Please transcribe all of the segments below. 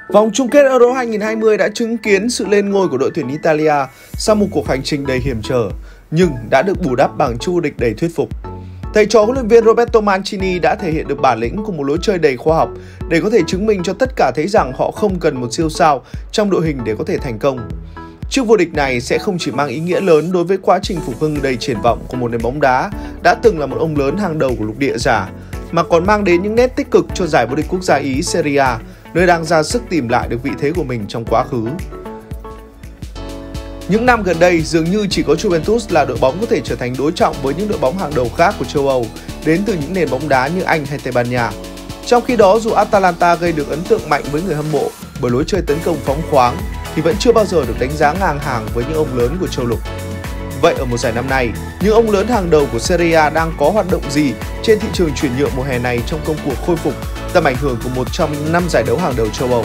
Vòng chung kết Euro 2020 đã chứng kiến sự lên ngôi của đội tuyển Italia sau một cuộc hành trình đầy hiểm trở, nhưng đã được bù đắp bằng chức vô địch đầy thuyết phục. Thầy trò huấn luyện viên Roberto Mancini đã thể hiện được bản lĩnh của một lối chơi đầy khoa học để có thể chứng minh cho tất cả thấy rằng họ không cần một siêu sao trong đội hình để có thể thành công. Chức vô địch này sẽ không chỉ mang ý nghĩa lớn đối với quá trình phục hưng đầy triển vọng của một nền bóng đá đã từng là một ông lớn hàng đầu của lục địa giả, mà còn mang đến những nét tích cực cho giải vô địch quốc gia Ý Serie A, nơi đang ra sức tìm lại được vị thế của mình trong quá khứ. Những năm gần đây, dường như chỉ có Juventus là đội bóng có thể trở thành đối trọng với những đội bóng hàng đầu khác của châu Âu đến từ những nền bóng đá như Anh hay Tây Ban Nha. Trong khi đó, dù Atalanta gây được ấn tượng mạnh với người hâm mộ bởi lối chơi tấn công phóng khoáng, thì vẫn chưa bao giờ được đánh giá ngang hàng với những ông lớn của châu lục. Vậy ở mùa giải năm nay, những ông lớn hàng đầu của Serie A đang có hoạt động gì trên thị trường chuyển nhượng mùa hè này trong công cuộc khôi phục tầm ảnh hưởng của một trong những 5 giải đấu hàng đầu châu Âu?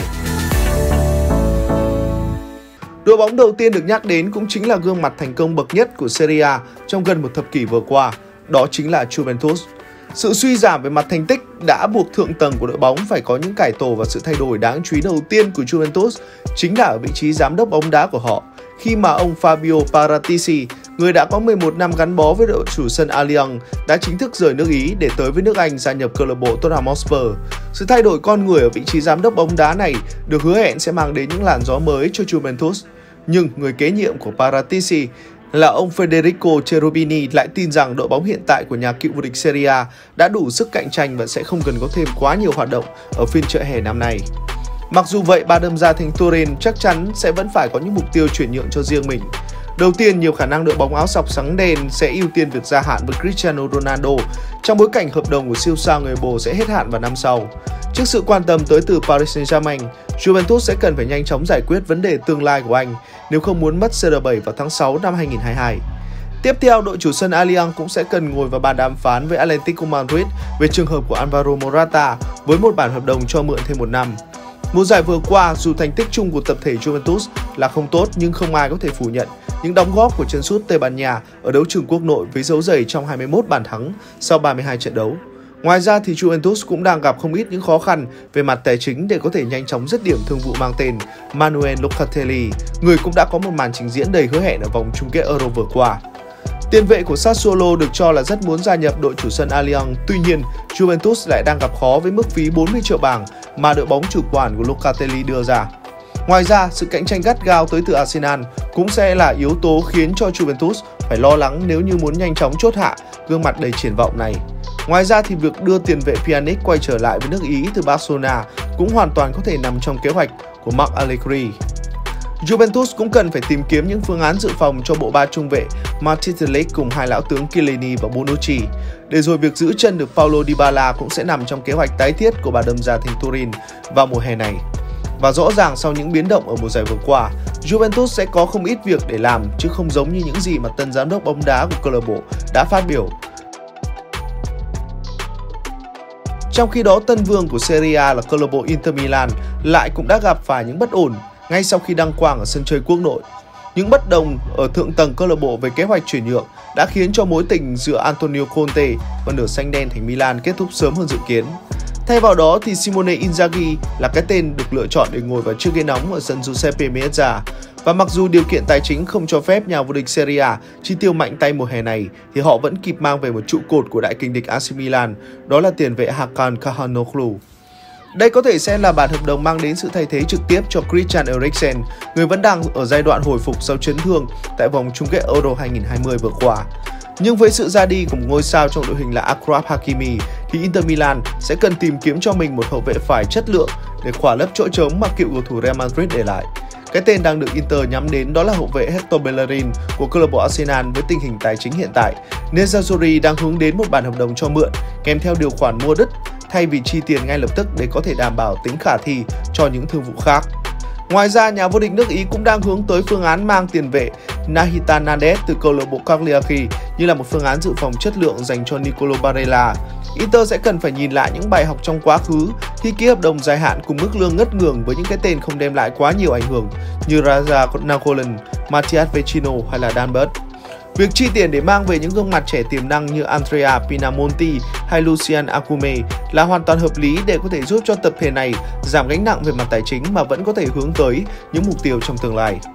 Đội bóng đầu tiên được nhắc đến cũng chính là gương mặt thành công bậc nhất của Serie A trong gần một thập kỷ vừa qua, đó chính là Juventus. Sự suy giảm về mặt thành tích đã buộc thượng tầng của đội bóng phải có những cải tổ, và sự thay đổi đáng chú ý đầu tiên của Juventus chính là ở vị trí giám đốc bóng đá của họ, khi mà ông Fabio Paratici, người đã có 11 năm gắn bó với đội chủ sân Allianz, đã chính thức rời nước Ý để tới với nước Anh gia nhập câu lạc bộ Tottenham Hotspur. Sự thay đổi con người ở vị trí giám đốc bóng đá này được hứa hẹn sẽ mang đến những làn gió mới cho Juventus. Nhưng người kế nhiệm của Paratici là ông Federico Cherubini lại tin rằng đội bóng hiện tại của nhà cựu vô địch Serie A đã đủ sức cạnh tranh và sẽ không cần có thêm quá nhiều hoạt động ở phiên chợ hè năm nay. Mặc dù vậy, ba đâm ra thành Turin chắc chắn sẽ vẫn phải có những mục tiêu chuyển nhượng cho riêng mình. Đầu tiên, nhiều khả năng đội bóng áo sọc sáng đen sẽ ưu tiên việc gia hạn với Cristiano Ronaldo trong bối cảnh hợp đồng của siêu sao người Bồ sẽ hết hạn vào năm sau. Trước sự quan tâm tới từ Paris Saint-Germain, Juventus sẽ cần phải nhanh chóng giải quyết vấn đề tương lai của anh nếu không muốn mất CR7 vào tháng 6 năm 2022. Tiếp theo, đội chủ sân Allianz cũng sẽ cần ngồi vào bàn đàm phán với Atlético Madrid về trường hợp của Alvaro Morata với một bản hợp đồng cho mượn thêm 1 năm. Mùa giải vừa qua, dù thành tích chung của tập thể Juventus là không tốt, nhưng không ai có thể phủ nhận những đóng góp của chân sút Tây Ban Nha ở đấu trường quốc nội với dấu giày trong 21 bàn thắng sau 32 trận đấu. Ngoài ra thì Juventus cũng đang gặp không ít những khó khăn về mặt tài chính để có thể nhanh chóng dứt điểm thương vụ mang tên Manuel Locatelli, người cũng đã có một màn trình diễn đầy hứa hẹn ở vòng chung kết Euro vừa qua. Tiền vệ của Sassuolo được cho là rất muốn gia nhập đội chủ sân Allianz, tuy nhiên Juventus lại đang gặp khó với mức phí 40 triệu bảng mà đội bóng chủ quản của Locatelli đưa ra. Ngoài ra, sự cạnh tranh gắt gao tới từ Arsenal cũng sẽ là yếu tố khiến cho Juventus phải lo lắng nếu như muốn nhanh chóng chốt hạ gương mặt đầy triển vọng này. Ngoài ra thì việc đưa tiền vệ Pjanic quay trở lại với nước Ý từ Barcelona cũng hoàn toàn có thể nằm trong kế hoạch của Marc Allegri. Juventus cũng cần phải tìm kiếm những phương án dự phòng cho bộ ba trung vệ Matic cùng hai lão tướng Chiellini và Bonucci. Để rồi việc giữ chân được Paulo Dybala cũng sẽ nằm trong kế hoạch tái thiết của bà đâm ra thành Turin vào mùa hè này. Và rõ ràng sau những biến động ở mùa giải vừa qua, Juventus sẽ có không ít việc để làm, chứ không giống như những gì mà tân giám đốc bóng đá của câu lạc bộ đã phát biểu. Trong khi đó, tân vương của Serie A là câu lạc bộ Inter Milan lại cũng đã gặp phải những bất ổn ngay sau khi đăng quang ở sân chơi quốc nội. Những bất đồng ở thượng tầng câu lạc bộ về kế hoạch chuyển nhượng đã khiến cho mối tình giữa Antonio Conte và nửa xanh đen thành Milan kết thúc sớm hơn dự kiến. Thay vào đó thì Simone Inzaghi là cái tên được lựa chọn để ngồi vào chiếc ghế nóng ở sân Giuseppe Meazza. Và mặc dù điều kiện tài chính không cho phép nhà vô địch Serie A chi tiêu mạnh tay mùa hè này, thì họ vẫn kịp mang về một trụ cột của đại kình địch AC Milan, đó là tiền vệ Hakan Çalhanoğlu. Đây có thể sẽ là bản hợp đồng mang đến sự thay thế trực tiếp cho Christian Eriksen, người vẫn đang ở giai đoạn hồi phục sau chấn thương tại vòng chung kết Euro 2020 vừa qua. Nhưng với sự ra đi của một ngôi sao trong đội hình là Achraf Hakimi, thì Inter Milan sẽ cần tìm kiếm cho mình một hậu vệ phải chất lượng để khỏa lấp chỗ trống mà cựu cầu thủ Real Madrid để lại. Cái tên đang được Inter nhắm đến đó là hậu vệ Hector Bellerin của câu lạc bộ Arsenal. Với tình hình tài chính hiện tại, Nerazzurri đang hướng đến một bản hợp đồng cho mượn kèm theo điều khoản mua đứt thay vì chi tiền ngay lập tức để có thể đảm bảo tính khả thi cho những thương vụ khác. Ngoài ra, nhà vô địch nước Ý cũng đang hướng tới phương án mang tiền vệ Nahitan Nandez từ câu lạc bộ Cagliari như là một phương án dự phòng chất lượng dành cho Nicolo Barella. Inter sẽ cần phải nhìn lại những bài học trong quá khứ khi ký hợp đồng dài hạn cùng mức lương ngất ngưởng với những cái tên không đem lại quá nhiều ảnh hưởng như Raja Nainggolan, Matthias Vecino hay là Dan Burn. Việc chi tiền để mang về những gương mặt trẻ tiềm năng như Andrea Pinamonti hay Lucian Acume là hoàn toàn hợp lý để có thể giúp cho tập thể này giảm gánh nặng về mặt tài chính mà vẫn có thể hướng tới những mục tiêu trong tương lai.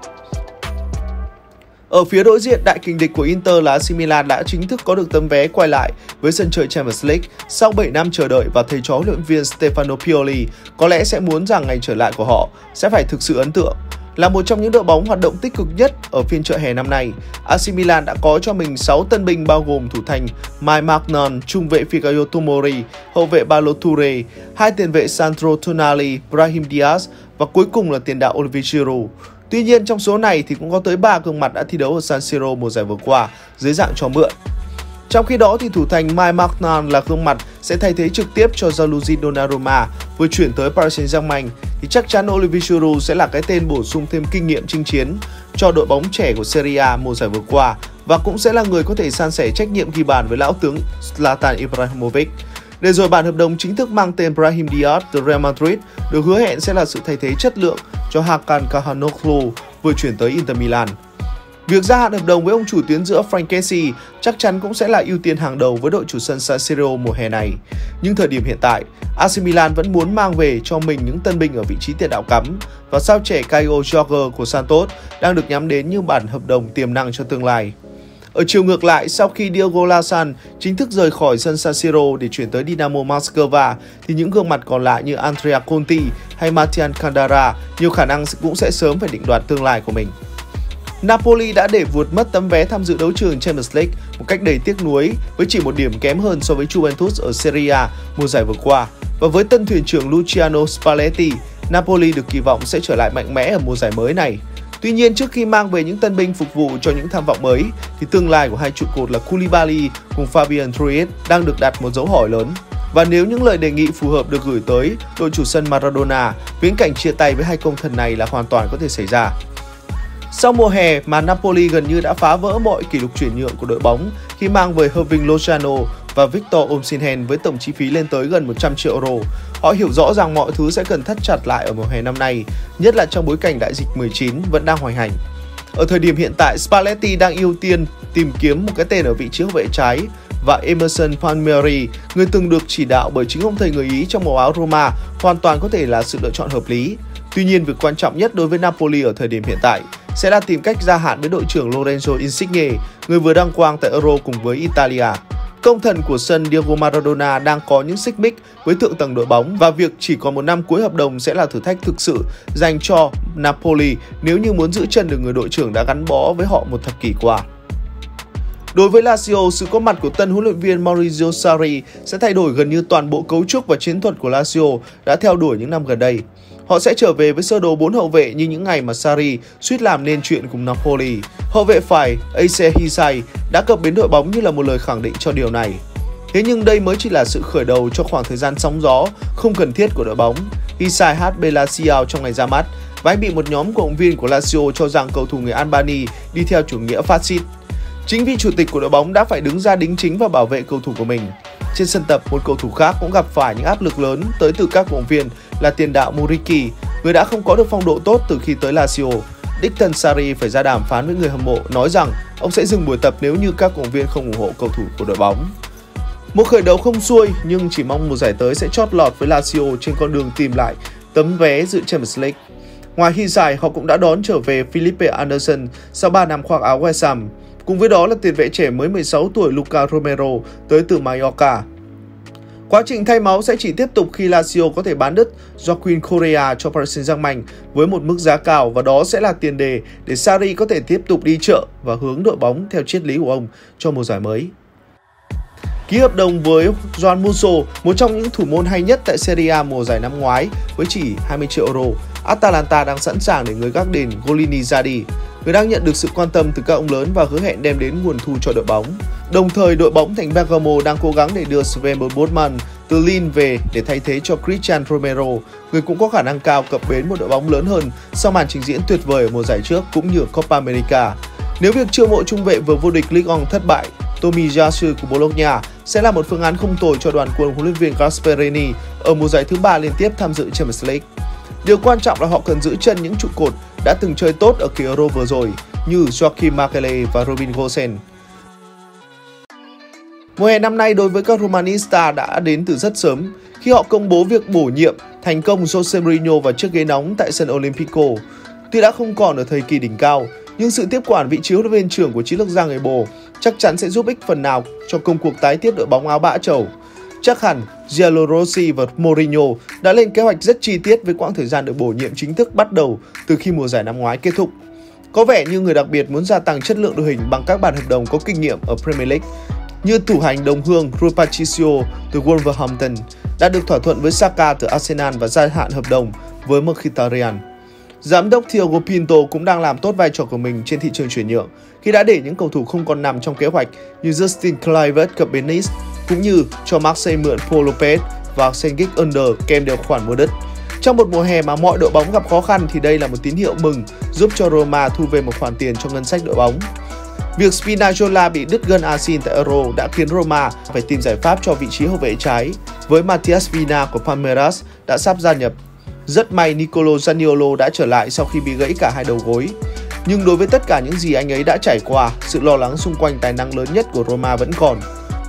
Ở phía đối diện, đại kình địch của Inter là AC Milan đã chính thức có được tấm vé quay lại với sân chơi Champions League sau 7 năm chờ đợi, và thầy trò huấn luyện viên Stefano Pioli có lẽ sẽ muốn rằng ngày trở lại của họ sẽ phải thực sự ấn tượng. Là một trong những đội bóng hoạt động tích cực nhất ở phiên chợ hè năm nay, AC Milan đã có cho mình 6 tân binh bao gồm thủ thành Mike Maignan, trung vệ Fikayo Tomori, hậu vệ Ballo Touré, 2 tiền vệ Sandro Tonali, Brahim Diaz và cuối cùng là tiền đạo Olivier Giroud. Tuy nhiên, trong số này thì cũng có tới 3 gương mặt đã thi đấu ở San Siro mùa giải vừa qua dưới dạng cho mượn. Trong khi đó thì thủ thành Mike Maignan là gương mặt sẽ thay thế trực tiếp cho Gianluigi Donnarumma vừa chuyển tới Paris Saint-Germain, thì chắc chắn Olivier Giroud sẽ là cái tên bổ sung thêm kinh nghiệm chinh chiến cho đội bóng trẻ của Serie A mùa giải vừa qua và cũng sẽ là người có thể san sẻ trách nhiệm ghi bàn với lão tướng Zlatan Ibrahimovic. Để rồi bản hợp đồng chính thức mang tên Brahim Diaz từ Real Madrid được hứa hẹn sẽ là sự thay thế chất lượng cho Hakan Calhanoglu vừa chuyển tới Inter Milan. Việc gia hạn hợp đồng với ông chủ tuyến giữa Franck Kessié chắc chắn cũng sẽ là ưu tiên hàng đầu với đội chủ sân San Siro mùa hè này. Nhưng thời điểm hiện tại, AC Milan vẫn muốn mang về cho mình những tân binh ở vị trí tiền đạo cắm, và sao trẻ Caio Jorge của Santos đang được nhắm đến như bản hợp đồng tiềm năng cho tương lai. Ở chiều ngược lại, sau khi Diogo Lasan chính thức rời khỏi sân San Siro để chuyển tới Dynamo Moscow, thì những gương mặt còn lại như Andrea Conti hay Matian Candara nhiều khả năng cũng sẽ sớm phải định đoạt tương lai của mình. Napoli đã để vụt mất tấm vé tham dự đấu trường Champions League một cách đầy tiếc nuối với chỉ một điểm kém hơn so với Juventus ở Serie A mùa giải vừa qua. Và với tân thuyền trưởng Luciano Spalletti, Napoli được kỳ vọng sẽ trở lại mạnh mẽ ở mùa giải mới này. Tuy nhiên, trước khi mang về những tân binh phục vụ cho những tham vọng mới, thì tương lai của hai trụ cột là Koulibaly cùng Fabian Ruiz đang được đặt một dấu hỏi lớn. Và nếu những lời đề nghị phù hợp được gửi tới đội chủ sân Maradona, viễn cảnh chia tay với hai công thần này là hoàn toàn có thể xảy ra. Sau mùa hè mà Napoli gần như đã phá vỡ mọi kỷ lục chuyển nhượng của đội bóng khi mang về Hirving Lozano và Victor Osimhen với tổng chi phí lên tới gần 100 triệu euro. Họ hiểu rõ rằng mọi thứ sẽ cần thắt chặt lại ở mùa hè năm nay, nhất là trong bối cảnh đại dịch 19 vẫn đang hoành hành. Ở thời điểm hiện tại, Spalletti đang ưu tiên tìm kiếm một cái tên ở vị trí hậu vệ trái, và Emerson Palmieri, người từng được chỉ đạo bởi chính ông thầy người Ý trong màu áo Roma, hoàn toàn có thể là sự lựa chọn hợp lý. Tuy nhiên, việc quan trọng nhất đối với Napoli ở thời điểm hiện tại sẽ là tìm cách gia hạn với đội trưởng Lorenzo Insigne, người vừa đăng quang tại Euro cùng với Italia. Công thần của sân Diego Maradona đang có những xích mích với thượng tầng đội bóng, và việc chỉ còn một năm cuối hợp đồng sẽ là thử thách thực sự dành cho Napoli nếu như muốn giữ chân được người đội trưởng đã gắn bó với họ một thập kỷ qua. Đối với Lazio, sự có mặt của tân huấn luyện viên Maurizio Sarri sẽ thay đổi gần như toàn bộ cấu trúc và chiến thuật của Lazio đã theo đuổi những năm gần đây. Họ sẽ trở về với sơ đồ 4 hậu vệ như những ngày mà Sarri suýt làm nên chuyện cùng Napoli. Hậu vệ phải Ase Hisai đã cập bến đội bóng như là một lời khẳng định cho điều này. Thế nhưng đây mới chỉ là sự khởi đầu cho khoảng thời gian sóng gió không cần thiết của đội bóng. Hisai hát Bella Ciao trong ngày ra mắt, và anh bị một nhóm cổ động viên của Lazio cho rằng cầu thủ người Albany đi theo chủ nghĩa phát xít. Chính vị chủ tịch của đội bóng đã phải đứng ra đính chính và bảo vệ cầu thủ của mình. Trên sân tập, một cầu thủ khác cũng gặp phải những áp lực lớn tới từ các cổ động viên là tiền đạo Muriqi, người đã không có được phong độ tốt từ khi tới Lazio. Đích thân Sarri phải ra đàm phán với người hâm mộ, nói rằng ông sẽ dừng buổi tập nếu như các cổ động viên không ủng hộ cầu thủ của đội bóng. Một khởi đầu không xuôi, nhưng chỉ mong mùa giải tới sẽ chót lọt với Lazio trên con đường tìm lại tấm vé dự Champions League. Ngoài Hisai, họ cũng đã đón trở về Felipe Anderson sau 3 năm khoác áo West Ham. Cùng với đó là tiền vệ trẻ mới 16 tuổi Luca Romero tới từ Mallorca. Quá trình thay máu sẽ chỉ tiếp tục khi Lazio có thể bán đứt Joaquin Correa cho Paris Saint-Germain với một mức giá cao, và đó sẽ là tiền đề để Sarri có thể tiếp tục đi chợ và hướng đội bóng theo triết lý của ông cho mùa giải mới. Ký hợp đồng với Juan Musso, một trong những thủ môn hay nhất tại Serie A mùa giải năm ngoái với chỉ 20 triệu euro, Atalanta đang sẵn sàng để người gác đền Golini ra đi. Người đang nhận được sự quan tâm từ các ông lớn và hứa hẹn đem đến nguồn thu cho đội bóng. Đồng thời, đội bóng thành Bergamo đang cố gắng để đưa Sven Botman từ Lille về để thay thế cho Christian Romero, người cũng có khả năng cao cập bến một đội bóng lớn hơn sau màn trình diễn tuyệt vời ở mùa giải trước cũng như Copa America. Nếu việc chiêu mộ trung vệ vừa vô địch Ligue 1 thất bại, Tomiyasu của Bologna sẽ là một phương án không tồi cho đoàn quân huấn luyện viên Gasperini ở mùa giải thứ 3 liên tiếp tham dự Champions League. Điều quan trọng là họ cần giữ chân những trụ cột đã từng chơi tốt ở kỳ Euro vừa rồi như Joachim Makele và Robin Gosens. Mùa hè năm nay đối với các Romanista đã đến từ rất sớm khi họ công bố việc bổ nhiệm thành công Jose Mourinho vào chiếc ghế nóng tại sân Olimpico. Tuy đã không còn ở thời kỳ đỉnh cao, nhưng sự tiếp quản vị trí huấn luyện viên trưởng của chiến lược gia người Bồ chắc chắn sẽ giúp ích phần nào cho công cuộc tái thiết đội bóng áo bã trầu. Chắc hẳn Giallorossi và Mourinho đã lên kế hoạch rất chi tiết với quãng thời gian được bổ nhiệm chính thức bắt đầu từ khi mùa giải năm ngoái kết thúc. Có vẻ như người đặc biệt muốn gia tăng chất lượng đội hình bằng các bản hợp đồng có kinh nghiệm ở Premier League, như thủ hành đồng hương Rui Patricio từ Wolverhampton đã được thỏa thuận với Saka từ Arsenal và gia hạn hợp đồng với Mkhitaryan. Giám đốc Thiago Pinto cũng đang làm tốt vai trò của mình trên thị trường chuyển nhượng khi đã để những cầu thủ không còn nằm trong kế hoạch như Justin Kluivert cập bến Nice, cũng như cho Marseille mượn Paul Lopez và Cengiz Under kèm điều khoản mua đất. Trong một mùa hè mà mọi đội bóng gặp khó khăn thì đây là một tín hiệu mừng giúp cho Roma thu về một khoản tiền cho ngân sách đội bóng. Việc Spinazzola bị đứt gân axit tại Euro đã khiến Roma phải tìm giải pháp cho vị trí hậu vệ trái với Matias Vina của Palmeiras đã sắp gia nhập. Rất may Nicolo Zaniolo đã trở lại sau khi bị gãy cả hai đầu gối. Nhưng đối với tất cả những gì anh ấy đã trải qua, sự lo lắng xung quanh tài năng lớn nhất của Roma vẫn còn.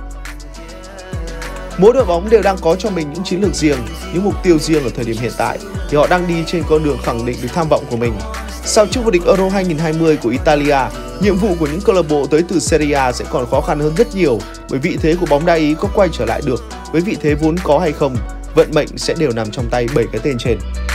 Mỗi đội bóng đều đang có cho mình những chiến lược riêng, những mục tiêu riêng ở thời điểm hiện tại thì họ đang đi trên con đường khẳng định được tham vọng của mình. Sau chức vô địch Euro 2020 của Italia, nhiệm vụ của những câu lạc bộ tới từ Serie A sẽ còn khó khăn hơn rất nhiều bởi vị thế của bóng đá Ý có quay trở lại được với vị thế vốn có hay không, vận mệnh sẽ đều nằm trong tay 7 cái tên trên.